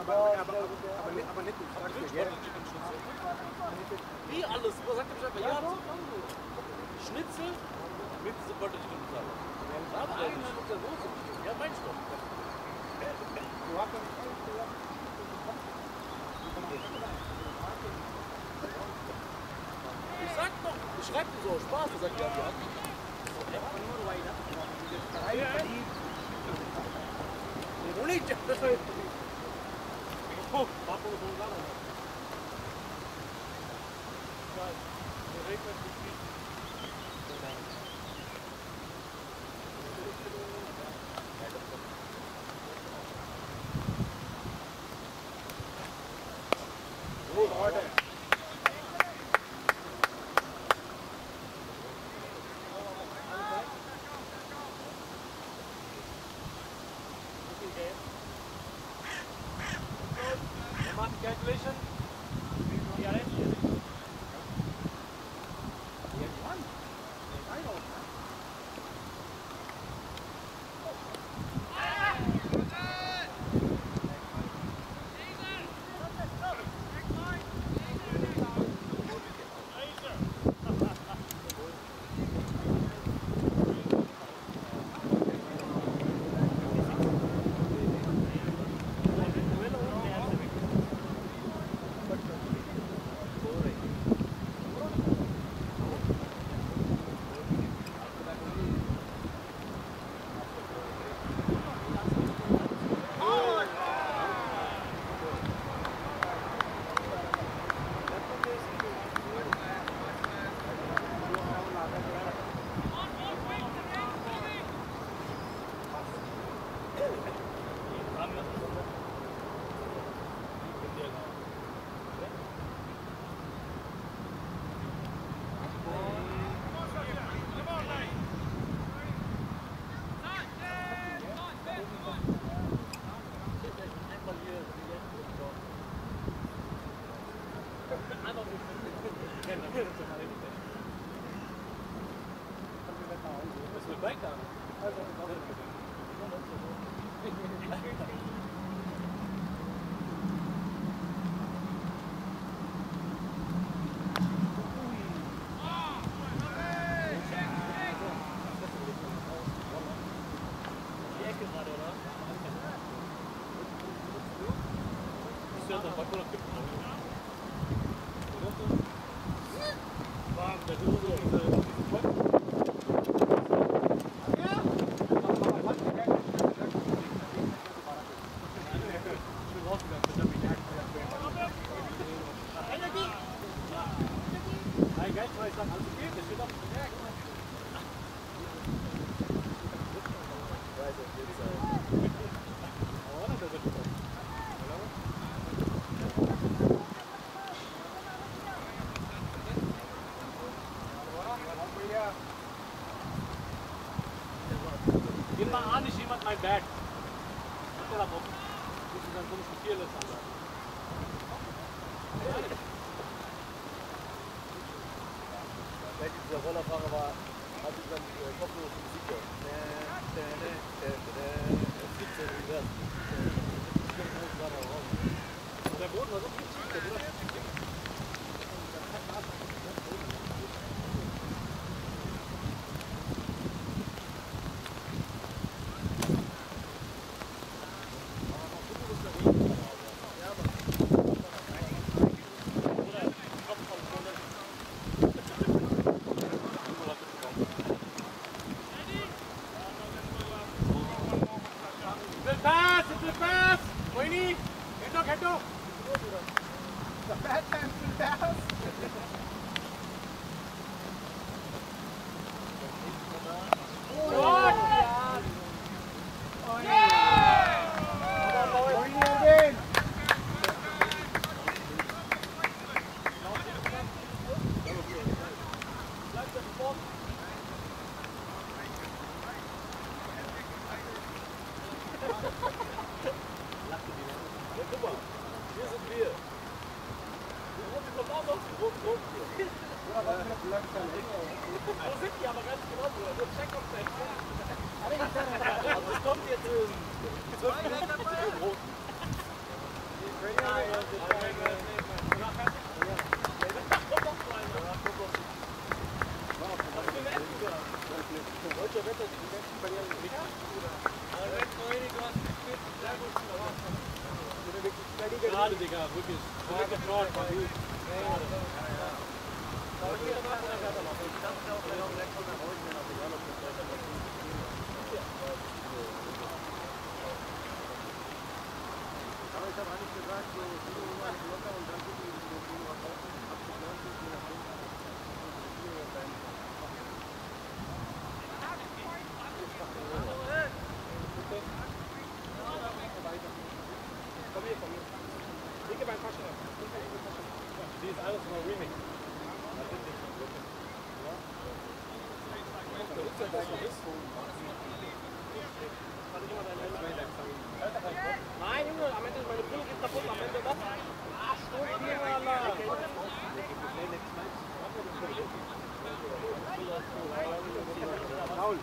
aber nicht du fragst mich, gell? Wie alles? Was sagt der Bescheid? Ja, Schnitzel mit Supporter die Stunde sagen. Ja, meinst du? Ich sag doch, ich schreib dir so, Spaß, du sagst ja. Oh, Papa, so lange. Calculation. Mein Bag. Até lá, vamos. Precisamos de filas, Sandra. Dieser Rollerfahrer hat sich dann kopflose Musik gehört. Der Boden war so viel schief, oder? Schade, Digga, wirklich. Wirklich Nord, war gut. Ich habe eigentlich gesagt, so locker und dann gucken wir, wie wir was kaufen. Ab 90, je nachdem. Komm hier, komm hier. Linke Bein Tasche ab. Die ist alles nur Remix. Das ist nichts. Nein, Junge, am Ende ist meine Brille geht kaputt, am Ende was? Ah, Sturm hier, Alter! Paul!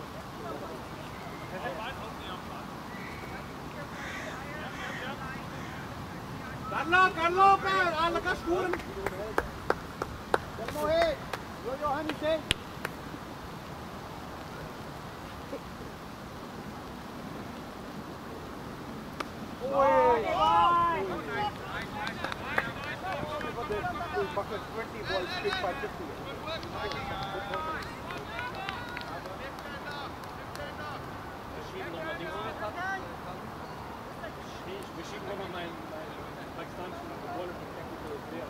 Carlo, alla cascura! Carlo, hey! Johannes, hey! Bucket 20 balls, pick by 50. Wir schieben nochmal meinen pakistanischen Roller von Technical Player.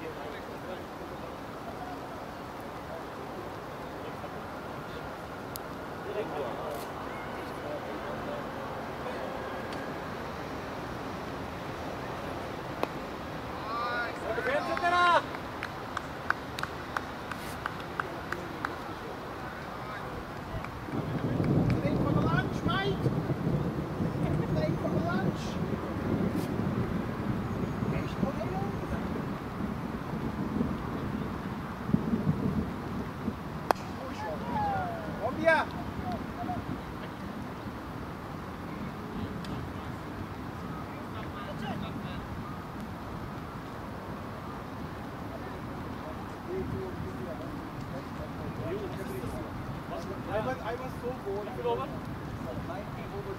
I was so bored. You know what? 90 over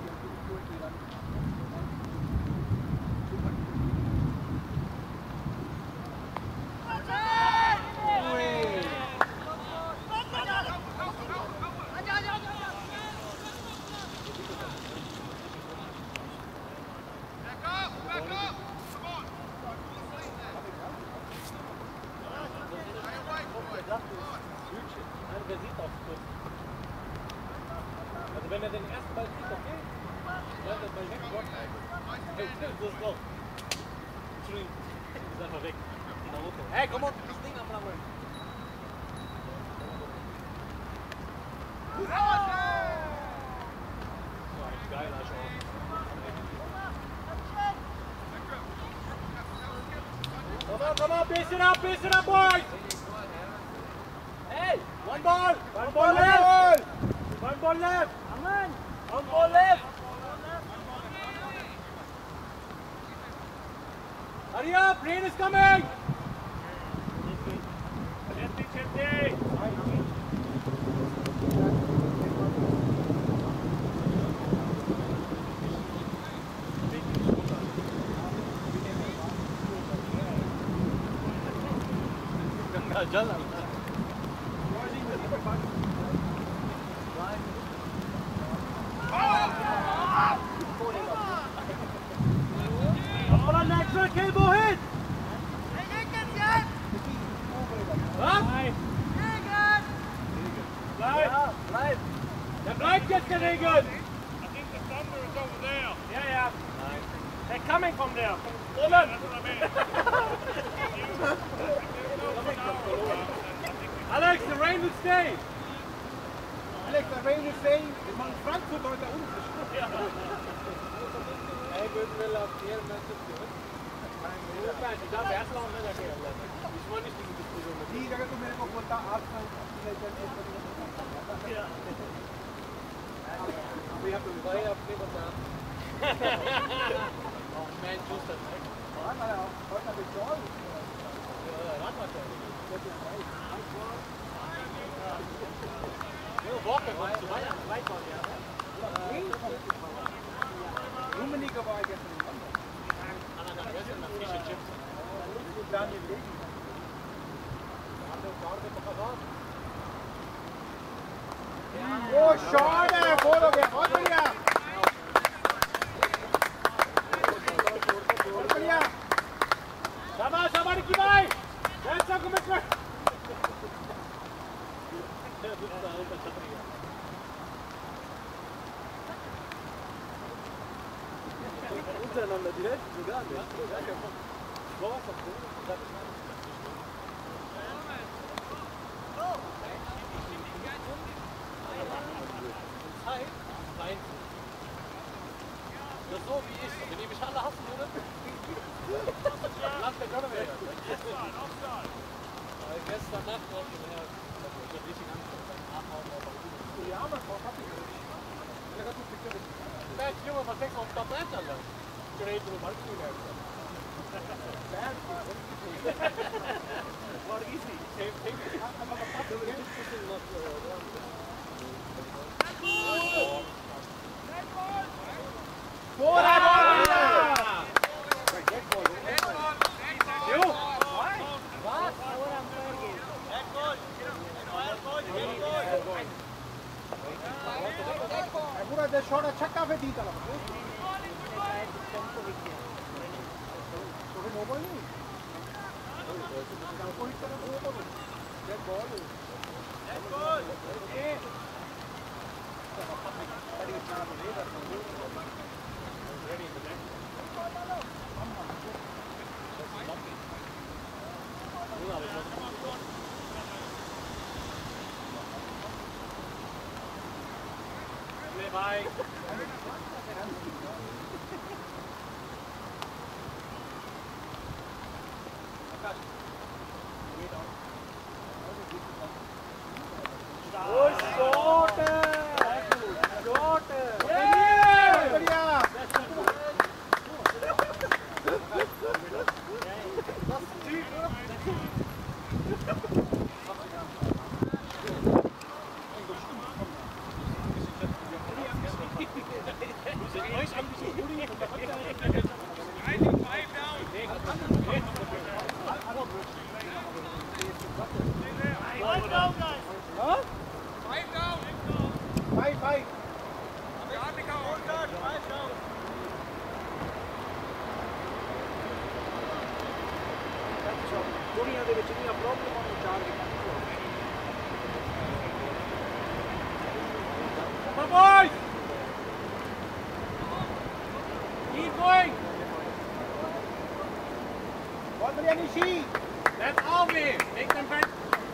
Also wenn er den ersten Ball sieht, okay, dann der Ball weg, hey, so ist drauf. Entschuldigung, ist einfach weg. Hey, komm on, das Ding am Rammeln. So ein geiler Chance. Come on, pace it up, boys! Hey, one ball left! One ball left! Aman! One ball left! Hurry up! Rain is coming! Chesty! Ganga Jal. Cable hit! Bleib! Der bleibt jetzt, der Regen! I think the thunder is over there. Yeah. They're coming from there. That's what I mean. Alex, the rain will stay. Alex, the rain will stay. Wir machen Frankfurt heute unten. Hey, würden wir auf hier Ich darf erst noch nicht erklären lassen. Ich wollte nicht diese Diskussion mit dir. Die, da kannst du mir noch mal da abfangen. Ja. We have to buy up people down. Oh man, just a Rummenigge war gestern in London. Daniel Levy. Oh, schade! Polo gaya. Bahut badhiya. Bahut badhiya. Shabash, shabash ki bhai. That's a commitment. Untereinander die Hälfte sogar nicht. Das ist so wie ich. Wenn ihr mich alle hassen würdet, lacht der Körper weg. Gestern Nacht noch, ich hab richtig Angst vor seinem Nachhauen. Ja, maar wat had ik? Ik had het gekund. Nee, jongen, maar kijk op dat net dan. Ik weet niet hoe het moet hebben. What easy. पूरा shot अच्छा काफी दी था mobile नहीं कोई तरह dead ball Bye. Oh, shot! Shot! Yeah! बढ़िया! That's all me. Make them back.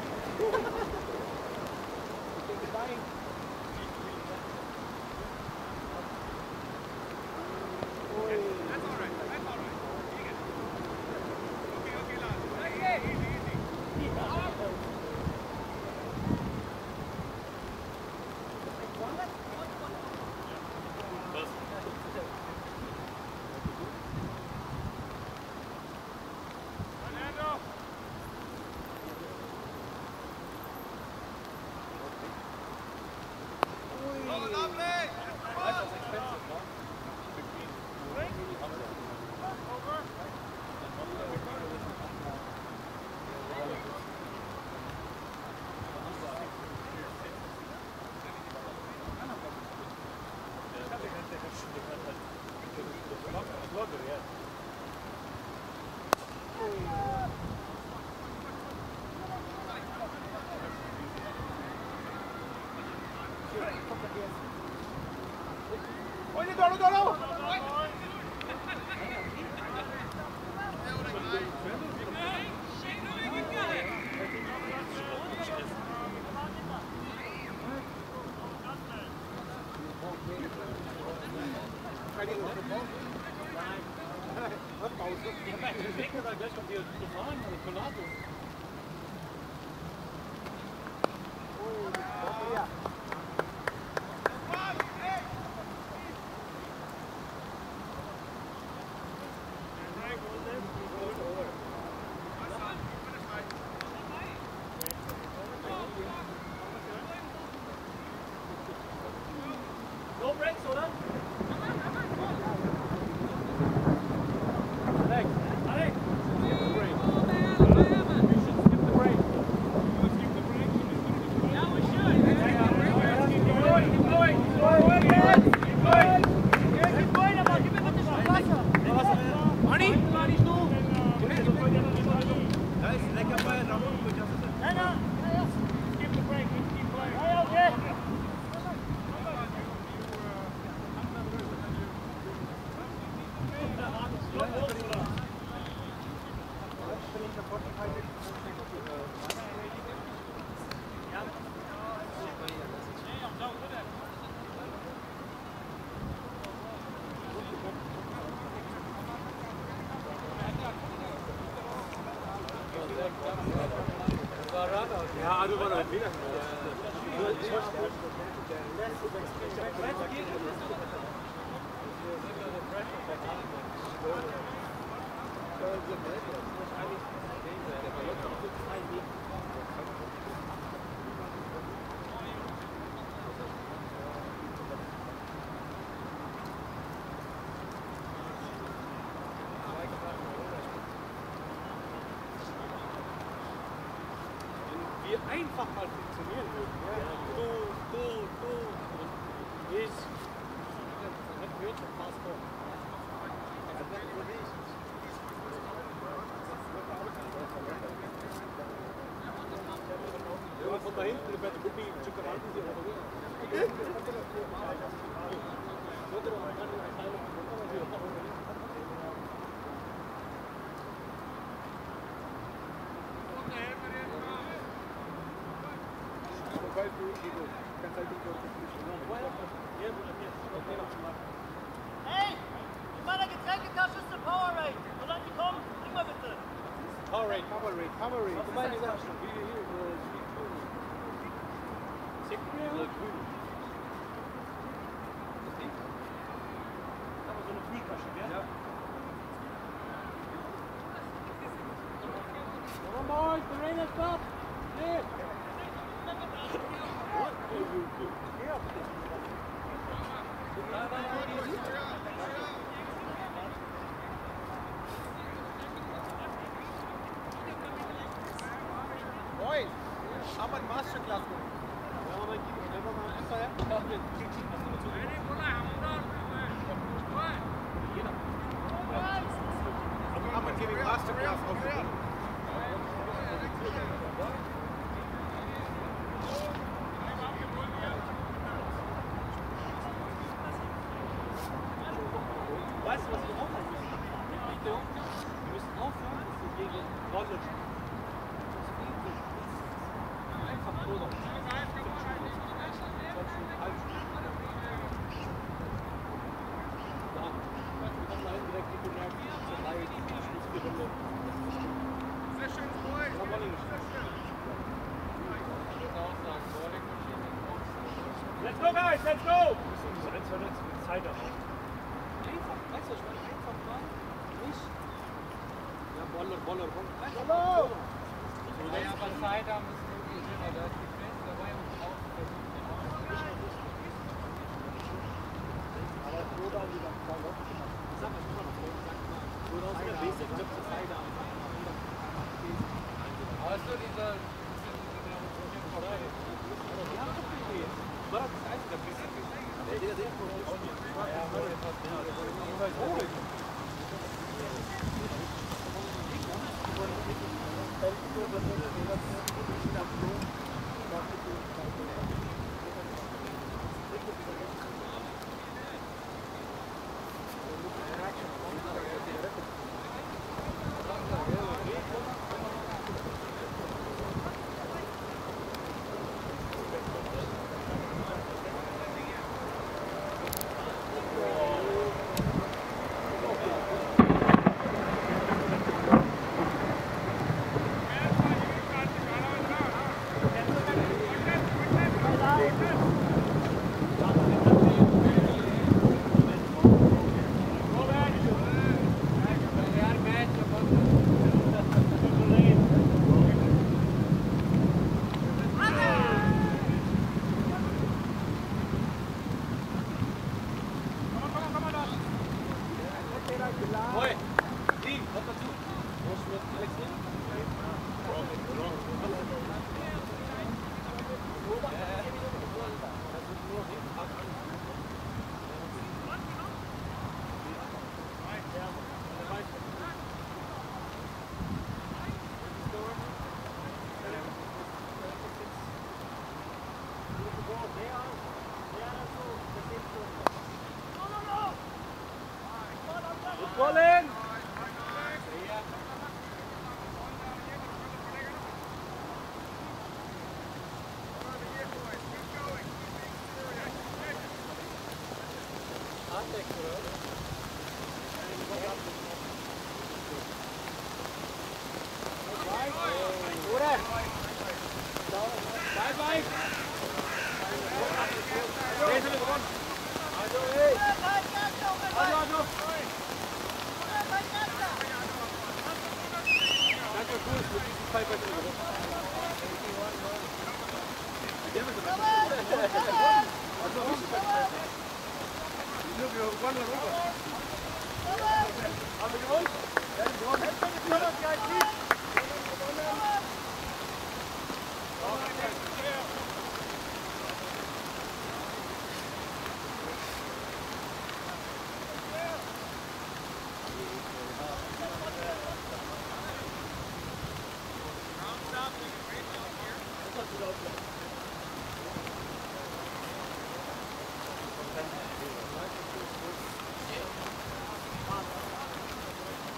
Oye, dolo, dolo! Ja, du warst halt wieder. Wir einfach mal funktionieren würden. Du und ich. Das wird schon fast vor. Ja, von da hinten bei der Gruppe Chocolate sie Hey, in meiner Getränketasche ist eine Powerade. Solange die kommen, bring mal bitte. Powerade. Was meinst du? Aber so eine Kühltasche, ja? Come on, boys, the rain has stopped. Yeah. Moin! Aber ein Masterklasse. I'm gonna give you masterclass over here. Weißt du, was wir aufhören müssen? Achtung, wir müssen aufhören, dass wir gegen Rolle spielen. Einfach nur noch. Let's go, guys, let's go! Wir müssen diese 1, 2 Leute mit Zeit haben. Einfach, weißt du, ich meine, einfach mal nicht. Ja, Boller. Hallo! Wenn wir aber Zeit haben, ist es wirklich schöner. Da ist die Fans dabei und auch versucht den auch. Aber es wurde auch wieder 2 Leute gemacht. Ich sag mal, immer noch, sag mal, oder aus der Basic gibt es Cider. Aber es ist nur dieser. Ja, okay. War das das einzige Basic? Colin! Haben wir gewonnen? Ja, gewonnen.